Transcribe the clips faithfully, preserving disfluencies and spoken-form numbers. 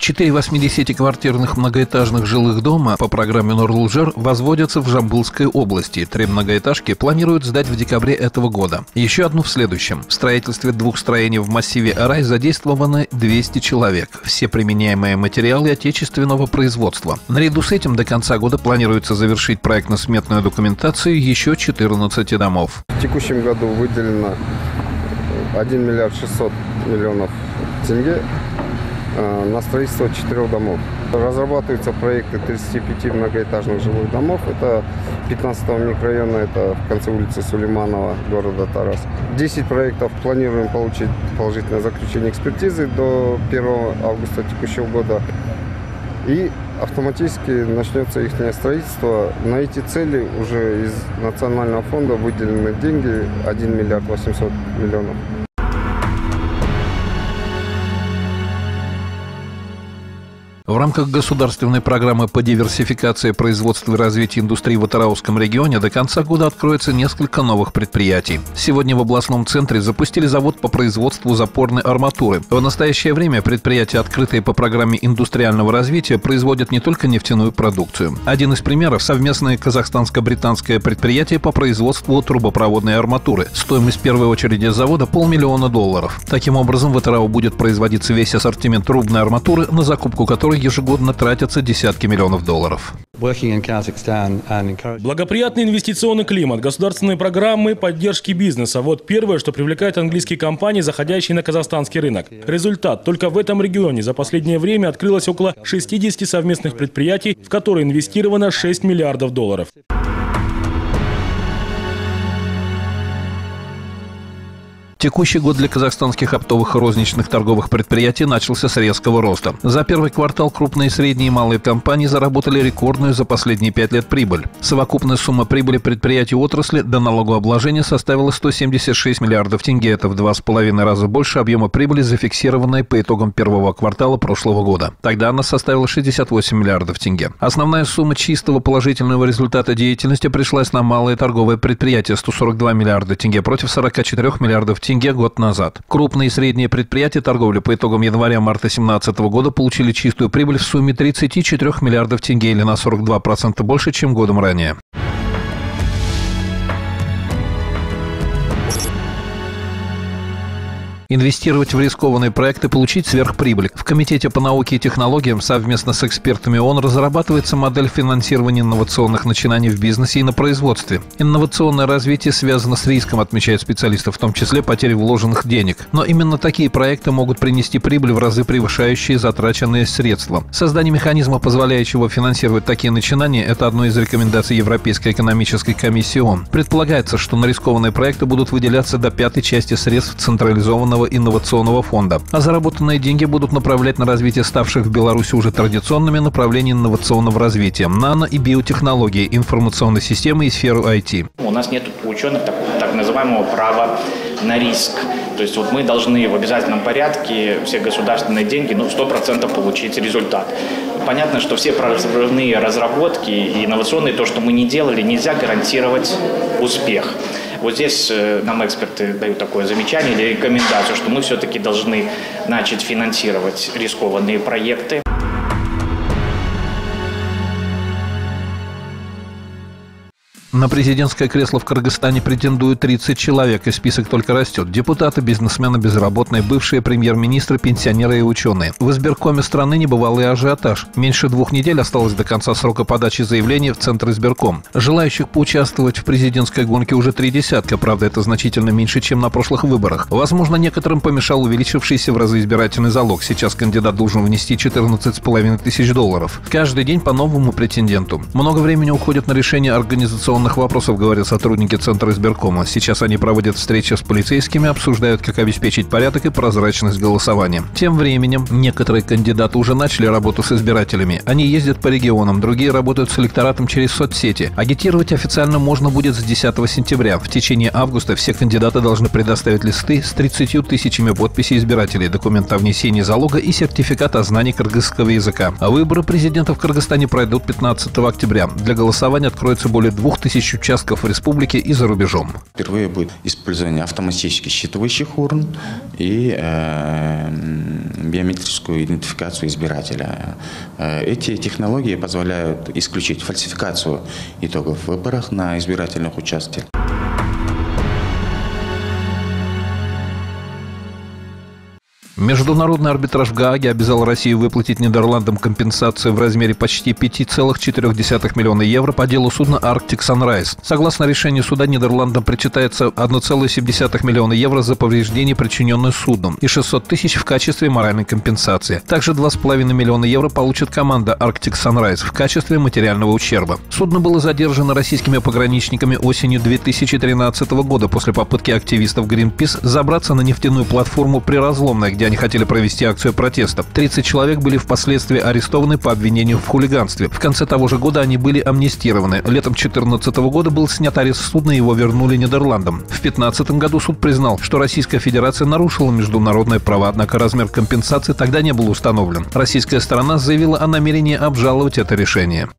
Четыре восьмидесятиквартирных многоэтажных жилых дома по программе «Нурлужер» возводятся в Жамбылской области. Три многоэтажки планируют сдать в декабре этого года. Еще одну в следующем. В строительстве двух строений в массиве Арай задействованы двести человек. Все применяемые материалы отечественного производства. Наряду с этим до конца года планируется завершить проектно-сметную документацию еще четырнадцати домов. В текущем году выделено один миллиард шестьсот миллионов тенге на строительство четырех домов. Разрабатываются проекты тридцати пяти многоэтажных жилых домов. Это пятнадцатого микрорайона, это в конце улицы Сулейманова, города Тарас. десять проектов планируем получить положительное заключение экспертизы до первого августа текущего года. И автоматически начнется их строительство. На эти цели уже из национального фонда выделены деньги один миллиард восемьсот миллионов. В рамках государственной программы по диверсификации производства и развития индустрии в Атырауском регионе до конца года откроется несколько новых предприятий. Сегодня в областном центре запустили завод по производству запорной арматуры. В настоящее время предприятия, открытые по программе индустриального развития, производят не только нефтяную продукцию. Один из примеров – совместное казахстанско-британское предприятие по производству трубопроводной арматуры. Стоимость первой очереди завода – полмиллиона долларов. Таким образом, в Атырау будет производиться весь ассортимент трубной арматуры, на закупку которой ежегодно тратятся десятки миллионов долларов. Благоприятный инвестиционный климат, государственные программы поддержки бизнеса – вот первое, что привлекает английские компании, заходящие на казахстанский рынок. Результат – только в этом регионе за последнее время открылось около шестидесяти совместных предприятий, в которые инвестировано шесть миллиардов долларов. Текущий год для казахстанских оптовых и розничных торговых предприятий начался с резкого роста. За первый квартал крупные, средние и малые компании заработали рекордную за последние пять лет прибыль. Совокупная сумма прибыли предприятий отрасли до налогообложения составила сто семьдесят шесть миллиардов тенге. Это в два с половиной раза больше объема прибыли, зафиксированной по итогам первого квартала прошлого года. Тогда она составила шестьдесят восемь миллиардов тенге. Основная сумма чистого положительного результата деятельности пришлась на малые торговые предприятия – сто сорок два миллиарда тенге против сорока четырёх миллиардов тенге. тенге год назад. Крупные и средние предприятия торговли по итогам января-марта две тысячи семнадцатого года получили чистую прибыль в сумме тридцати четырёх миллиардов тенге или на сорок два процента больше, чем годом ранее. Инвестировать в рискованные проекты, получить сверхприбыль. В Комитете по науке и технологиям совместно с экспертами ООН разрабатывается модель финансирования инновационных начинаний в бизнесе и на производстве. Инновационное развитие связано с риском, отмечают специалисты, в том числе потери вложенных денег. Но именно такие проекты могут принести прибыль в разы превышающие затраченные средства. Создание механизма, позволяющего финансировать такие начинания, это одно из рекомендаций Европейской экономической комиссии ООН. Предполагается, что на рискованные проекты будут выделяться до пятой части средств централизованного инновационного фонда, а заработанные деньги будут направлять на развитие ставших в Беларуси уже традиционными направлений инновационного развития – нано- и биотехнологии, информационной системы и сферу ай ти. У нас нет у ученых так, так называемого права на риск. То есть вот мы должны в обязательном порядке все государственные деньги, ну, сто процентов получить результат. Понятно, что все прорывные разработки и инновационные, то, что мы не делали, нельзя гарантировать успех. Вот здесь нам эксперты дают такое замечание или рекомендацию, что мы все-таки должны начать финансировать рискованные проекты. На президентское кресло в Кыргызстане претендуют тридцать человек, и список только растет. Депутаты, бизнесмены, безработные, бывшие премьер-министры, пенсионеры и ученые. В избиркоме страны небывалый ажиотаж. Меньше двух недель осталось до конца срока подачи заявлений в Центр избирком. Желающих поучаствовать в президентской гонке уже три десятка, правда, это значительно меньше, чем на прошлых выборах. Возможно, некоторым помешал увеличившийся в разы избирательный залог. Сейчас кандидат должен внести четырнадцать с половиной тысяч долларов. Каждый день по новому претенденту. Много времени уходит на решение организационных вопросов, говорят сотрудники Центра избиркома. Сейчас они проводят встречи с полицейскими, обсуждают, как обеспечить порядок и прозрачность голосования. Тем временем некоторые кандидаты уже начали работу с избирателями. Они ездят по регионам, другие работают с электоратом через соцсети. Агитировать официально можно будет с десятого сентября. В течение августа все кандидаты должны предоставить листы с тридцатью тысячами подписей избирателей, документ о внесении залога и сертификат о знании кыргызского языка. А выборы президента в Кыргызстане пройдут пятнадцатого октября. Для голосования откроется более двух тысяч тысяч участков в республике и за рубежом. Впервые будет использование автоматически считывающих урн и э, биометрическую идентификацию избирателя. Эти технологии позволяют исключить фальсификацию итогов выборов на избирательных участках. Международный арбитраж в Гааге обязал Россию выплатить Нидерландам компенсацию в размере почти пяти целых четырёх десятых миллиона евро по делу судна Arctic Sunrise. Согласно решению суда, Нидерландам причитается одна целая семь десятых миллиона евро за повреждения, причиненные судном, и шестьсот тысяч в качестве моральной компенсации. Также два с половиной миллиона евро получит команда Arctic Sunrise в качестве материального ущерба. Судно было задержано российскими пограничниками осенью две тысячи тринадцатого года после попытки активистов Greenpeace забраться на нефтяную платформу Приразломная, где они хотели провести акцию протеста. тридцать человек были впоследствии арестованы по обвинению в хулиганстве. В конце того же года они были амнистированы. Летом две тысячи четырнадцатого года был снят арест судна, и его вернули Нидерландам. В две тысячи пятнадцатом году суд признал, что Российская Федерация нарушила международное право, однако размер компенсации тогда не был установлен. Российская сторона заявила о намерении обжаловать это решение.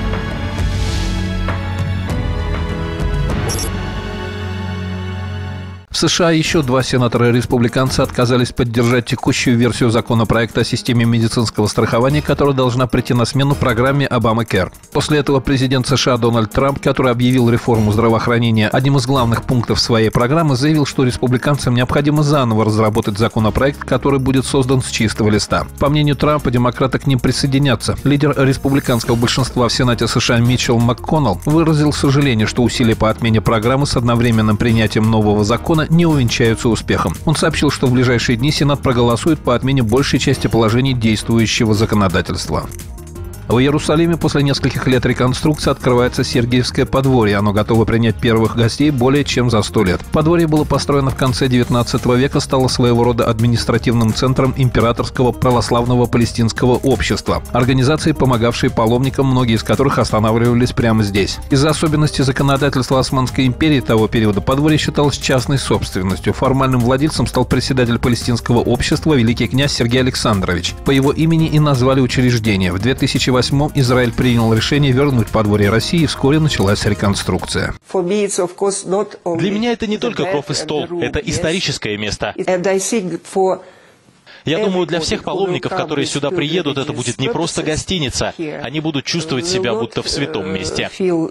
В США еще два сенатора-республиканца отказались поддержать текущую версию законопроекта о системе медицинского страхования, которая должна прийти на смену программе Obamacare. После этого президент США Дональд Трамп, который объявил реформу здравоохранения одним из главных пунктов своей программы, заявил, что республиканцам необходимо заново разработать законопроект, который будет создан с чистого листа. По мнению Трампа, демократы к ним присоединятся. Лидер республиканского большинства в Сенате США Митчелл МакКоннелл выразил сожаление, что усилия по отмене программы с одновременным принятием нового закона не увенчаются успехом. Он сообщил, что в ближайшие дни Сенат проголосует по отмене большей части положений действующего законодательства. В Иерусалиме после нескольких лет реконструкции открывается Сергиевское подворье. Оно готово принять первых гостей более чем за сто лет. Подворье было построено в конце девятнадцатого века, стало своего рода административным центром Императорского православного палестинского общества. Организации, помогавшие паломникам, многие из которых останавливались прямо здесь. Из-за особенностей законодательства Османской империи того периода подворье считалось частной собственностью. Формальным владельцем стал председатель палестинского общества великий князь Сергей Александрович. По его имени и назвали учреждение. В две тысячи восьмом Израиль принял решение вернуть подворье России, и вскоре началась реконструкция. Для меня это не только кров и стол, это историческое место. Я думаю, для всех паломников, которые сюда приедут, это будет не просто гостиница. Они будут чувствовать себя будто в святом месте.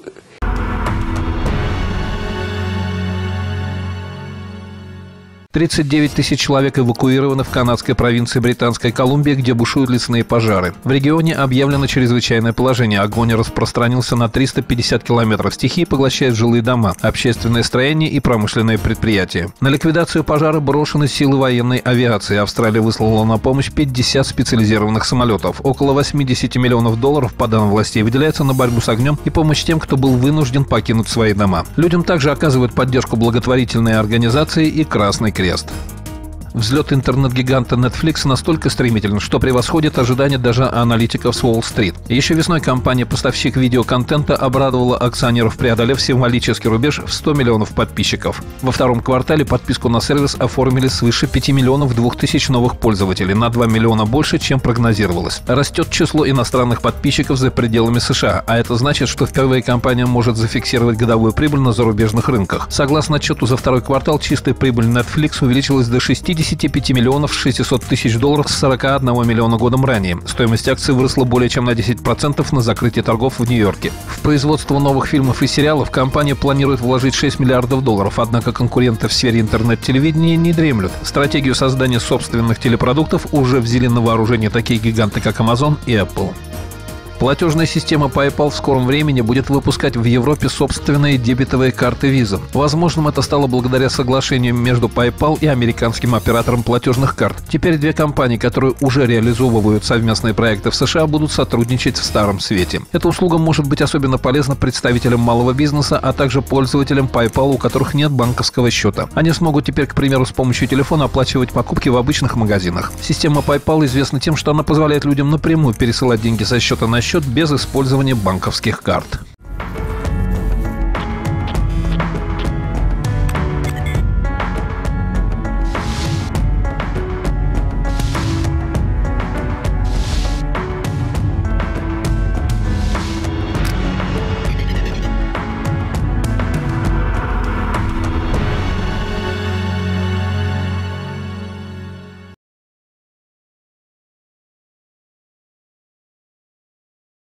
тридцать девять тысяч человек эвакуированы в канадской провинции Британская Колумбия, где бушуют лесные пожары. В регионе объявлено чрезвычайное положение. Огонь распространился на триста пятьдесят километров. Стихия поглощает жилые дома, общественные строения и промышленные предприятия. На ликвидацию пожара брошены силы военной авиации. Австралия выслала на помощь пятьдесят специализированных самолетов. Около восемьдесят миллионов долларов, по данным властей, выделяется на борьбу с огнем и помощь тем, кто был вынужден покинуть свои дома. Людям также оказывают поддержку благотворительные организации и Красный Крест. Взлет интернет-гиганта Netflix настолько стремителен, что превосходит ожидания даже аналитиков с Уолл-стрит. Еще весной компания-поставщик видеоконтента обрадовала акционеров, преодолев символический рубеж в сто миллионов подписчиков. Во втором квартале подписку на сервис оформили свыше пяти миллионов двух тысяч новых пользователей, на два миллиона больше, чем прогнозировалось. Растет число иностранных подписчиков за пределами США, а это значит, что впервые компания может зафиксировать годовую прибыль на зарубежных рынках. Согласно отчету за второй квартал, чистая прибыль Netflix увеличилась до шестидесяти пяти миллионов шестисот тысяч долларов с сорока одного миллиона годом ранее. Стоимость акций выросла более чем на десять процентов на закрытии торгов в Нью-Йорке. В производство новых фильмов и сериалов компания планирует вложить шесть миллиардов долларов, однако конкуренты в сфере интернет-телевидения не дремлют. Стратегию создания собственных телепродуктов уже взяли на вооружение такие гиганты, как Amazon и Apple. Платежная система PayPal в скором времени будет выпускать в Европе собственные дебетовые карты Visa. Возможным это стало благодаря соглашению между PayPal и американским оператором платежных карт. Теперь две компании, которые уже реализовывают совместные проекты в США, будут сотрудничать в старом свете. Эта услуга может быть особенно полезна представителям малого бизнеса, а также пользователям PayPal, у которых нет банковского счета. Они смогут теперь, к примеру, с помощью телефона оплачивать покупки в обычных магазинах. Система PayPal известна тем, что она позволяет людям напрямую пересылать деньги со счета на счет без использования банковских карт.